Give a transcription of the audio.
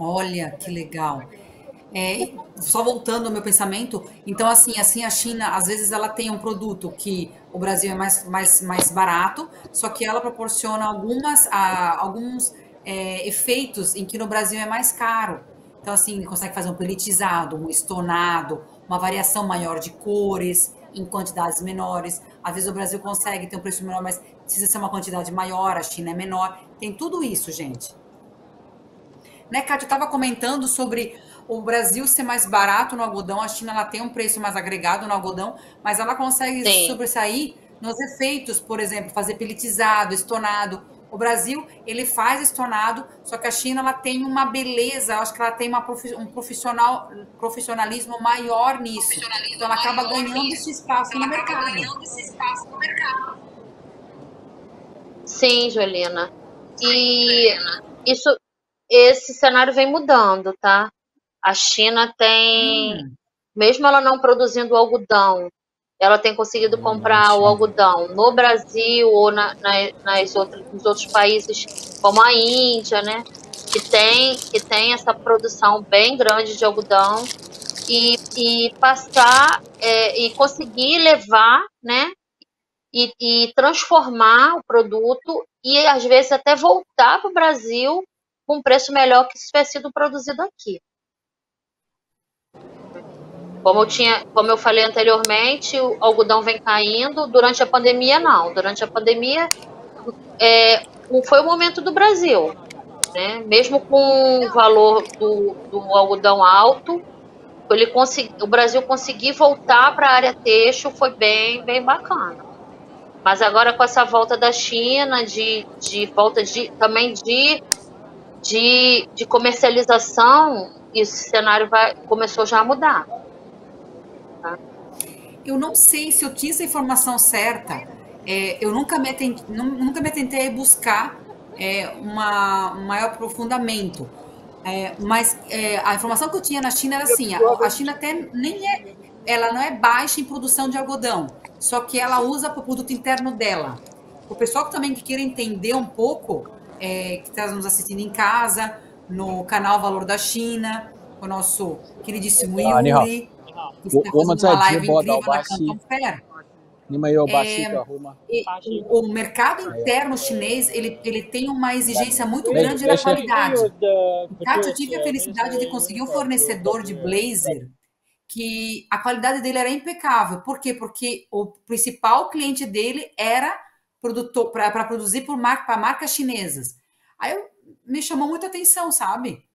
Olha, que legal. Só voltando ao meu pensamento, então assim a China, às vezes ela tem um produto que o Brasil é mais barato, só que ela proporciona alguns efeitos em que no Brasil é mais caro. Então assim, consegue fazer um pelletizado, um estonado, uma variação maior de cores em quantidades menores. Às vezes o Brasil consegue ter um preço menor, mas precisa ser uma quantidade maior, a China é menor. Tem tudo isso, gente. Né, Kátia, eu estava comentando sobre o Brasil ser mais barato no algodão, a China ela tem um preço mais agregado no algodão, mas ela consegue Sim. sobressair nos efeitos, por exemplo, fazer pelletizado, estonado. O Brasil, ele faz estonado, só que a China ela tem uma beleza, acho que ela tem um profissionalismo maior nisso. Então ela acaba ganhando esse espaço no mercado. Sim, Juliana. E isso, esse cenário vem mudando, tá? A China tem, Hum, mesmo ela não produzindo algodão, ela tem conseguido comprar o algodão no Brasil ou nos outros países, como a Índia, né? Que tem essa produção bem grande de algodão e passar e conseguir levar, né? E transformar o produto e às vezes até voltar para o Brasil com um preço melhor que se tivesse sido produzido aqui. Como eu falei anteriormente, o algodão vem caindo. Durante a pandemia, não. Durante a pandemia, foi o momento do Brasil, né? Mesmo com o valor do algodão alto, o Brasil conseguir voltar para a área têxtil foi bem, bem bacana. Mas agora com essa volta da China, de volta também de comercialização, esse cenário começou já a mudar. Tá? eu não sei se eu tinha essa informação certa. Eu nunca me atentei a buscar um maior aprofundamento. Mas a informação que eu tinha na China era assim: a China até nem ela não é baixa em produção de algodão, só que ela usa para o produto interno dela. O pessoal que também que queira entender um pouco, que está nos assistindo em casa, no canal Valor da China, o nosso queridíssimo 你好， Yuri, que está 我们 fazendo uma 在直 live 播到 incrível na 巴西， Canton Fair. 你们有巴西 É, 客户吗？ o mercado interno chinês ele tem uma exigência muito 没 grande da 没事。 qualidade. E, Kátia, eu tive a felicidade de conseguir um fornecedor de blazer que a qualidade dele era impecável. Por quê? Porque o principal cliente dele era produtor para produzir para marcas chinesas. Aí me chamou muita atenção, sabe?